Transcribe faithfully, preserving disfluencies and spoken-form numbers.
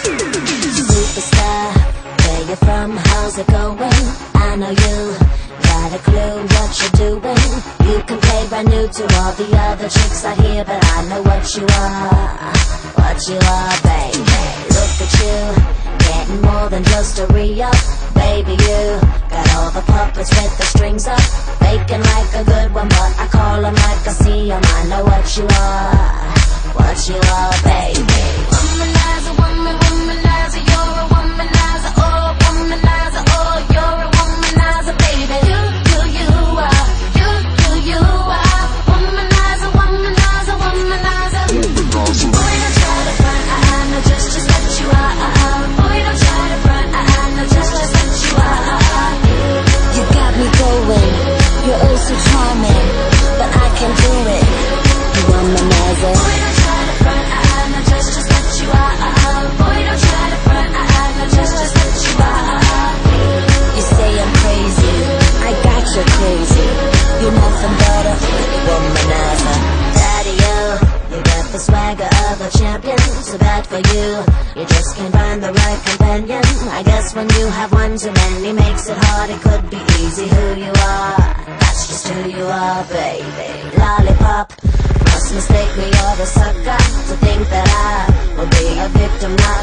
Superstar, where you from, how's it going? I know you got a clue what you're doing. You can play brand new to all the other chicks out here, but I know what you are, what you are, baby. Look at you, getting more than just a re-up. Baby, you got all the puppets with the strings up, faking like a good one, but I call them like I see them. I know what you are, what you are, baby. Womanizer, woman, womanizer, you're a womanizer, oh, womanizer, oh, you're a womanizer, baby. You, you, you are, you, you, you are, womanizer, womanizer, womanizer. Boy, don't try to front, I, I know just, just what you are. Boy, don't try to front, I, I know just, just what you are. You got me going, you're oh so charming, but I can do it, you womanizer. Boy, don't try to front, I, I know just, just what you are. Boy, don't try to front, I, I know just, just what you are. You say I'm crazy, I got you crazy, you're nothing but a womanizer. Daddy, you, you got the swagger of a champion, so bad for you, you just can't find the right companion. I guess when you have one too many makes it hard, it could be easy who you are, that's just who you are, baby. Lollipop, must mistake me or a sucker to think that I will be a victim, not